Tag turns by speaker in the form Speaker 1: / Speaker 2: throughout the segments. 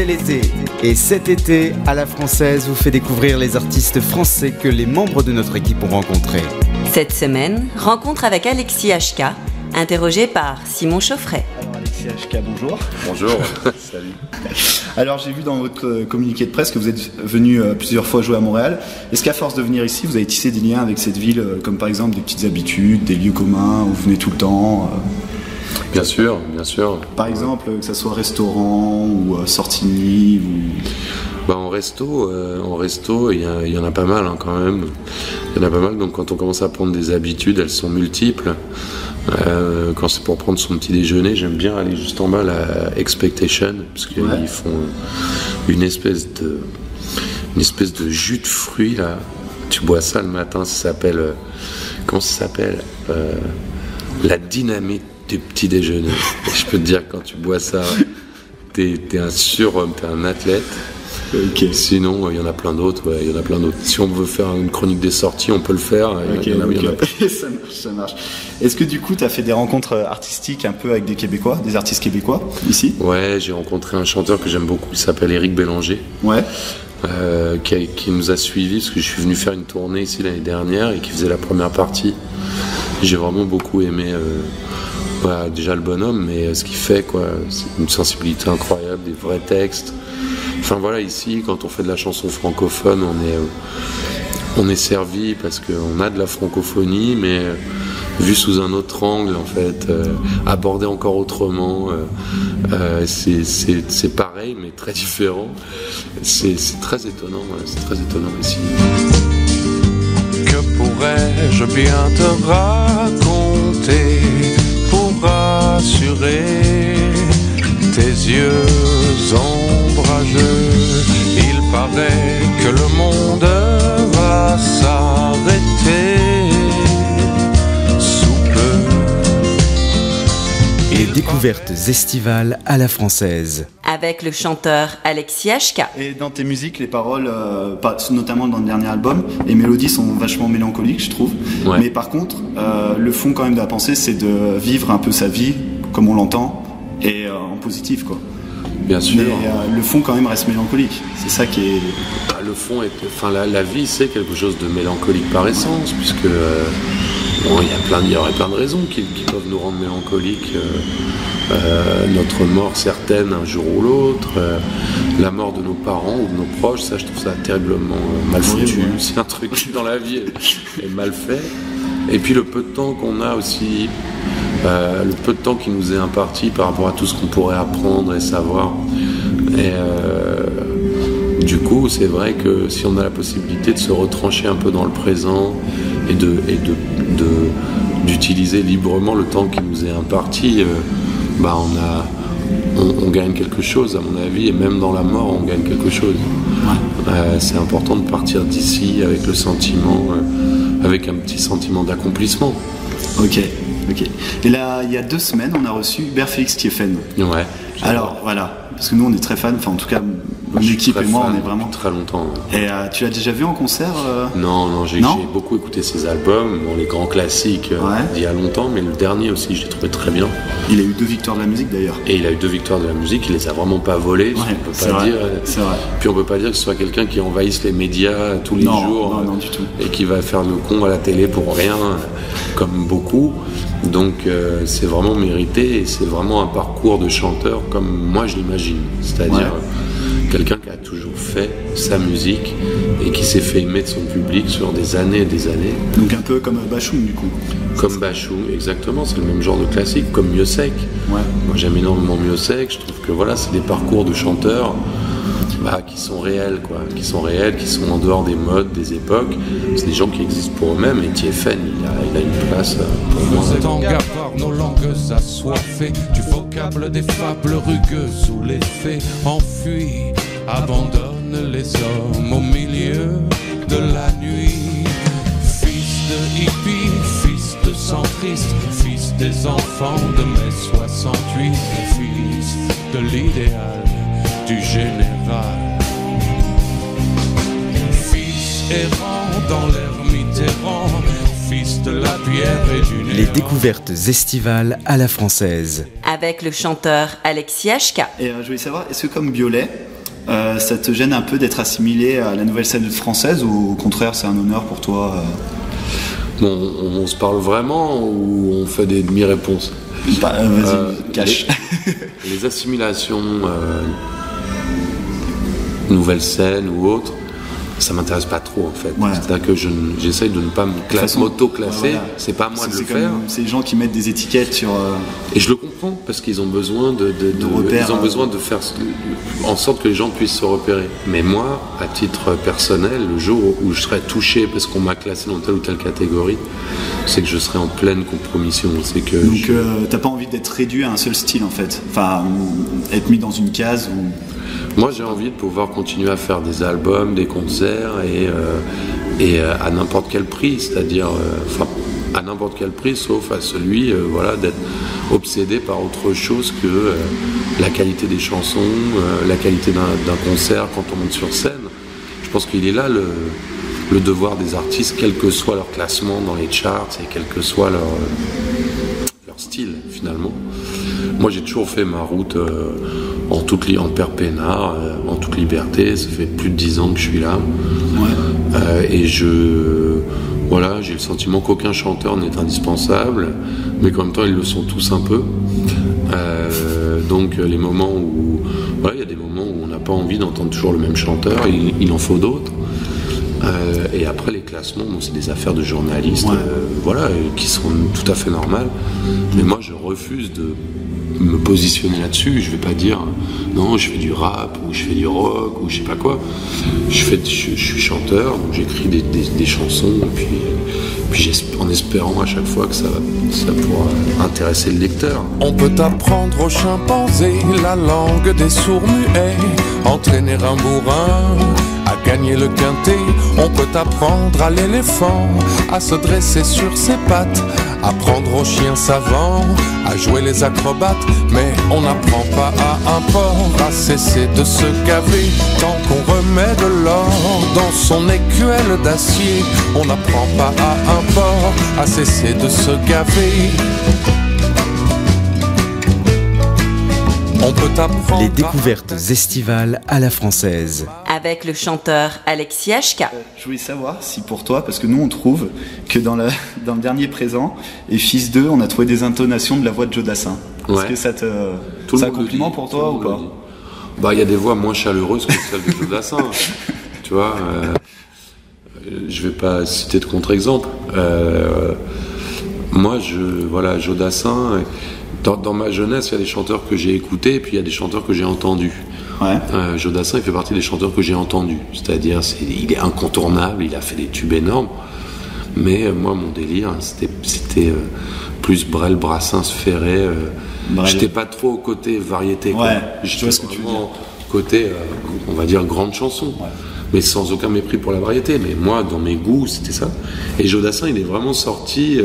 Speaker 1: C'est l'été. Et cet été, à la Française vous fait découvrir les artistes français que les membres de notre équipe ont rencontrés.
Speaker 2: Cette semaine, rencontre avec Alexis HK, interrogé par Simon Chauffret.
Speaker 3: Alors Alexis HK, bonjour.
Speaker 4: Bonjour, salut.
Speaker 3: Alors j'ai vu dans votre communiqué de presse que vous êtes venu plusieurs fois jouer à Montréal. Est-ce qu'à force de venir ici, vous avez tissé des liens avec cette ville, comme par exemple des petites habitudes, des lieux communs où vous venez tout le temps
Speaker 4: Bien sûr, bien sûr.
Speaker 3: Par exemple, que ce soit restaurant ou sortie de nuit ou...
Speaker 4: En resto, il y en a pas mal quand même. Il y en a pas mal, donc quand on commence à prendre des habitudes, elles sont multiples. Quand c'est pour prendre son petit déjeuner, j'aime bien aller juste en bas, la Expectation, parce qu'ils font une espèce de jus de fruits là. Tu bois ça le matin, ça s'appelle comment ça s'appelle la dynamite du petit déjeuner. Et je peux te dire, quand tu bois ça, t'es un surhomme, t'es un athlète.
Speaker 3: Okay.
Speaker 4: Sinon, il y en a plein d'autres. Ouais, il y en a plein d'autres. Si on veut faire une chronique des sorties, on peut le faire.
Speaker 3: Ça marche. Est-ce que du coup, tu as fait des rencontres artistiques un peu avec des Québécois, des artistes québécois ici ?
Speaker 4: Ouais, j'ai rencontré un chanteur que j'aime beaucoup. Il s'appelle Éric Bélanger.
Speaker 3: Ouais.
Speaker 4: Qui nous a suivis parce que je suis venu faire une tournée ici l'année dernière et qui faisait la première partie. J'ai vraiment beaucoup aimé. Déjà le bonhomme, mais ce qu'il fait, quoi, c'est une sensibilité incroyable, des vrais textes. Enfin voilà, ici, quand on fait de la chanson francophone, on est servi parce qu'on a de la francophonie, mais vu sous un autre angle, en fait, abordé encore autrement. C'est pareil, mais très différent. C'est très étonnant, c'est très étonnant ici.
Speaker 5: Que pourrais-je bien te raconter pour rassurer tes yeux ombrageux? Il paraît que le monde va s'arrêter sous peu.
Speaker 1: Les découvertes estivales à la Française.
Speaker 2: Avec le chanteur Alexis HK.
Speaker 3: Et dans tes musiques, les paroles, notamment dans le dernier album, les mélodies sont vachement mélancoliques, je trouve.
Speaker 4: Ouais.
Speaker 3: Mais par contre, le fond quand même de la pensée, c'est de vivre un peu sa vie comme on l'entend et en positif, quoi.
Speaker 4: Bien sûr.
Speaker 3: Mais le fond quand même reste mélancolique. C'est ça qui est...
Speaker 4: Le fond est... Enfin, la vie, c'est quelque chose de mélancolique par essence, puisque... il y aurait plein de raisons qui peuvent nous rendre mélancoliques. Notre mort certaine un jour ou l'autre, la mort de nos parents ou de nos proches, ça je trouve ça terriblement mal foutu.
Speaker 3: Ouais.
Speaker 4: C'est un truc qui dans la vie est mal fait. Et puis le peu de temps qu'on a aussi, le peu de temps qui nous est imparti par rapport à tout ce qu'on pourrait apprendre et savoir. Et du coup, c'est vrai que si on a la possibilité de se retrancher un peu dans le présent et d'utiliser librement le temps qui nous est imparti, on gagne quelque chose, à mon avis, et même dans la mort, on gagne quelque chose. C'est important de partir d'ici avec le sentiment, avec un petit sentiment d'accomplissement.
Speaker 3: Ok. Et là, il y a 2 semaines, on a reçu Hubert Félix Thiéfaine.
Speaker 4: Ouais.
Speaker 3: Alors, voilà, parce que nous, on est très fans, enfin en tout cas, mon équipe et moi, on est vraiment...
Speaker 4: Très longtemps.
Speaker 3: Et tu l'as déjà vu en concert
Speaker 4: Non, j'ai beaucoup écouté ses albums, les grands classiques d'il y a longtemps, mais le dernier aussi, je l'ai trouvé très bien.
Speaker 3: Il a eu 2 victoires de la musique d'ailleurs.
Speaker 4: Et il a eu 2 victoires de la musique, il les a vraiment pas volées,
Speaker 3: c'est vrai.
Speaker 4: Puis on peut pas dire que ce soit quelqu'un qui envahisse les médias tous les jours
Speaker 3: non, du tout.
Speaker 4: Et qui va faire le con à la télé pour rien, comme beaucoup. Donc c'est vraiment mérité et c'est vraiment un parcours de chanteur comme moi je l'imagine. C'est-à-dire quelqu'un qui a toujours fait sa musique et qui s'est fait aimer de son public sur des années et des années.
Speaker 3: Donc un peu comme Bachoum du coup.
Speaker 4: Comme Bachoum, exactement, c'est le même genre de classique, comme Miossec.
Speaker 3: Ouais.
Speaker 4: Moi j'aime énormément Miossec, je trouve que voilà, c'est des parcours de chanteurs qui sont réels, qui sont en dehors des modes, des époques. C'est des gens qui existent pour eux-mêmes et Thiéfaine, il a une place pour moi.
Speaker 5: Nous étant gavards, nos langues assoiffées du vocable des fables rugueuses où les faits enfuis abandonnent les hommes au milieu de la nuit. Fils de hippie, fils de centriste, fils des enfants de mai 68, fils de l'idéal du général. Fils errant dans l'air Mitterrand, fils de la pierre et du néant.
Speaker 1: Les découvertes estivales à la Française.
Speaker 2: Avec le chanteur Alexis HK.
Speaker 3: Et je voulais savoir, est-ce que comme Biolay, Ça te gêne un peu d'être assimilé à la nouvelle scène française ou au contraire c'est un honneur pour toi
Speaker 4: Bon, on se parle vraiment ou on fait des demi-réponses?
Speaker 3: Vas-y, cache.
Speaker 4: Les assimilations, nouvelle scène ou autre, ça m'intéresse pas trop en fait.
Speaker 3: Ouais.
Speaker 4: C'est-à-dire que j'essaye de ne pas m'auto-classer,
Speaker 3: voilà.
Speaker 4: C'est pas à moi de le
Speaker 3: C'est
Speaker 4: faire.
Speaker 3: c'est les gens qui mettent des étiquettes sur...
Speaker 4: Et je le comprends parce qu'ils ont besoin de
Speaker 3: repères,
Speaker 4: ils ont besoin de faire en sorte que les gens puissent se repérer. Mais moi, à titre personnel, le jour où je serai touché parce qu'on m'a classé dans telle ou telle catégorie, c'est que je serai en pleine compromission. C'est que
Speaker 3: Donc t'as pas envie d'être réduit à un seul style en fait. Enfin, être mis dans une case ou...
Speaker 4: Moi, j'ai envie de pouvoir continuer à faire des albums, des concerts et à n'importe quel prix, c'est-à-dire à n'importe quel prix, sauf à celui d'être obsédé par autre chose que la qualité des chansons, la qualité d'un concert quand on monte sur scène. Je pense qu'il est là le devoir des artistes, quel que soit leur classement dans les charts et quel que soit leur style finalement. Moi j'ai toujours fait ma route en père peinard, en toute liberté, ça fait plus de 10 ans que je suis là. Ouais. Et j'ai le sentiment qu'aucun chanteur n'est indispensable, mais qu'en même temps ils le sont tous un peu. Donc les moments où il y a des moments où on n'a pas envie d'entendre toujours le même chanteur, il en faut d'autres. Et après les classements, c'est des affaires de journalistes, qui sont tout à fait normales. Mais moi, je refuse de me positionner là-dessus. Je vais pas dire non, je fais du rap ou je fais du rock ou je sais pas quoi. Je suis chanteur, donc j'écris des chansons, et puis en espérant à chaque fois que ça pourra intéresser le lecteur.
Speaker 5: On peut apprendre aux chimpanzés la langue des sourds-muets, entraîner un bourrin à gagner le quintet. On peut apprendre à l'éléphant à se dresser sur ses pattes, apprendre aux chiens savants à jouer les acrobates. Mais on n'apprend pas à un porc à cesser de se gaver tant qu'on remet de l'or dans son écuelle d'acier. On n'apprend pas à un porc à cesser de se gaver.
Speaker 1: Les découvertes estivales à la française.
Speaker 2: Avec le chanteur Alexis HK.
Speaker 3: Je voulais savoir si pour toi, parce que nous on trouve que dans le dernier présent et Fils 2, on a trouvé des intonations de la voix de Joe Dassin. Est-ce que c'est un compliment pour toi ou pas?
Speaker 4: Il y a des voix moins chaleureuses que celles de Joe Dassin. Tu vois, je vais pas citer de contre-exemple. Moi, Joe Dassin... Dans ma jeunesse, il y a des chanteurs que j'ai écoutés et puis il y a des chanteurs que j'ai entendus. Ouais. Joe Dassin, il fait partie des chanteurs que j'ai entendus. C'est-à-dire, il est incontournable, il a fait des tubes énormes. Mais moi, mon délire, c'était plus Brel, Brassens, Ferré. J'étais pas trop au côté variété.
Speaker 3: Ouais,
Speaker 4: j'étais vraiment côté, on va dire, grande chanson. Ouais. Mais sans aucun mépris pour la variété. Mais moi, dans mes goûts, c'était ça. Et Joe Dassin, il est vraiment sorti...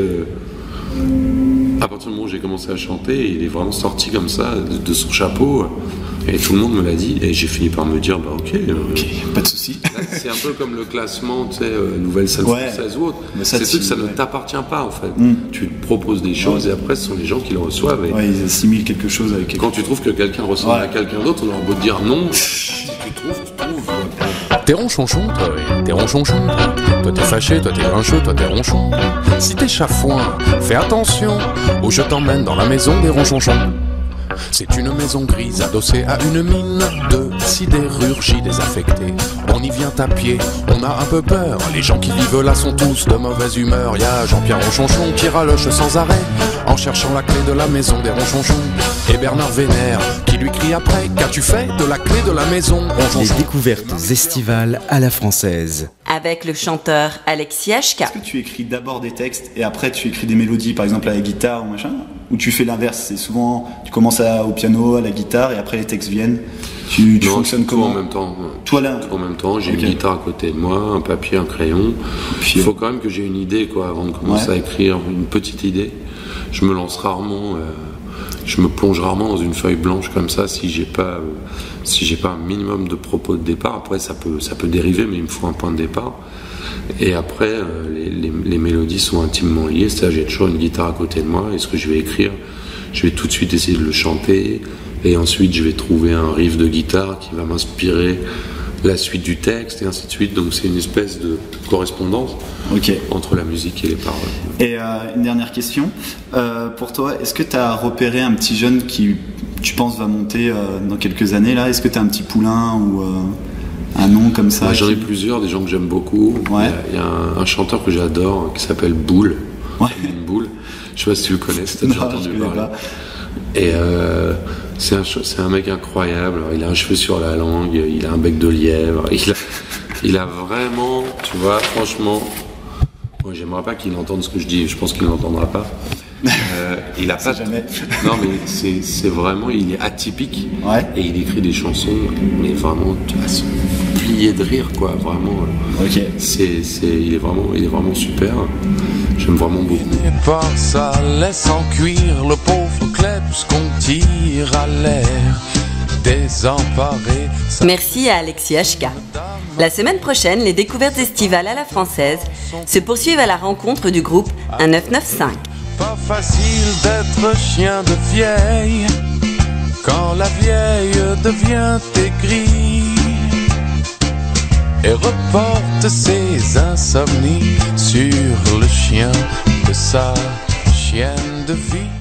Speaker 4: à partir du moment où j'ai commencé à chanter, il est vraiment sorti comme ça, de son chapeau, et tout le monde me l'a dit, et j'ai fini par me dire, ok,
Speaker 3: pas de souci.
Speaker 4: C'est un peu comme le classement, tu sais, nouvelle scène française ou autre. C'est sûr que ça ne t'appartient pas, en fait. Tu te proposes des choses, et après, ce sont les gens qui le reçoivent. Et
Speaker 3: ils assimilent quelque chose avec quelque chose.
Speaker 4: Quand tu trouves que quelqu'un ressemble à quelqu'un d'autre, on aura beau te dire non, si tu trouves.
Speaker 5: T'es ronchonchon, toi, t'es ronchonchon. Toi t'es fâché, toi t'es grincheux, toi t'es ronchon. Si t'es chafouin, fais attention, ou je t'emmène dans la maison des ronchonchons. C'est une maison grise adossée à une mine de sidérurgie désaffectée. On y vient à pied, on a un peu peur. Les gens qui vivent là sont tous de mauvaise humeur. Y'a Jean-Pierre Ronchonchon qui raloche sans arrêt en cherchant la clé de la maison des Ronchonchons. Et Bernard Vénère qui lui crie après: qu'as-tu fait de la clé de la maison Ronchonchon?
Speaker 1: Les découvertes estivales à la française.
Speaker 2: Avec le chanteur Alexis HK.
Speaker 3: Est-ce que tu écris d'abord des textes et après tu écris des mélodies, par exemple à la guitare ou machin? Ou tu fais l'inverse? C'est souvent, tu commences au piano, à la guitare et après les textes viennent. Tu fonctionnes comment?
Speaker 4: En même temps.
Speaker 3: Toi là?
Speaker 4: En même temps, j'ai une guitare à côté de moi, un papier, un crayon. Il faut quand même que j'ai une idée, avant de commencer à écrire, une petite idée. Je me lance rarement, je me plonge rarement dans une feuille blanche comme ça si j'ai pas un minimum de propos de départ. Après ça peut dériver, mais il me faut un point de départ. Et après les mélodies sont intimement liées, c'est-à-dire j'ai toujours une guitare à côté de moi et ce que je vais écrire, je vais tout de suite essayer de le chanter Et ensuite, je vais trouver un riff de guitare qui va m'inspirer la suite du texte et ainsi de suite. Donc c'est une espèce de correspondance entre la musique et les paroles.
Speaker 3: Et une dernière question. Pour toi, est-ce que tu as repéré un petit jeune qui, tu penses, va monter dans quelques années là? Est-ce que tu as un petit poulain ou un nom comme ça?
Speaker 4: J'en ai plusieurs, des gens que j'aime beaucoup.
Speaker 3: Ouais.
Speaker 4: Il y a un chanteur que j'adore qui s'appelle Boule.
Speaker 3: Ouais.
Speaker 4: Boule. Je sais pas si tu le connais, si tu as déjà entendu parler. Et c'est un mec incroyable. Alors, il a un cheveu sur la langue, il a un bec de lièvre. Il a vraiment, tu vois, franchement, moi j'aimerais pas qu'il entende ce que je dis. Je pense qu'il n'entendra pas. Il a pas.
Speaker 3: Jamais.
Speaker 4: Non, mais c'est vraiment, il est atypique.
Speaker 3: Ouais.
Speaker 4: Et il écrit des chansons, mais vraiment, tu vas se plier de rire, quoi. Vraiment.
Speaker 3: Ok.
Speaker 4: Il est vraiment super. J'aime vraiment beaucoup.
Speaker 5: Par ça laisse en cuire le pauvre Klebs qu'on tire à l'air désemparé.
Speaker 2: Merci à Alexis HK. La semaine prochaine, les découvertes estivales à la française se poursuivent à la rencontre du groupe 1995.
Speaker 5: Pas facile d'être chien de vieille quand la vieille devient aigrie et reporte ses insomnies sur le chien de sa chienne de vie.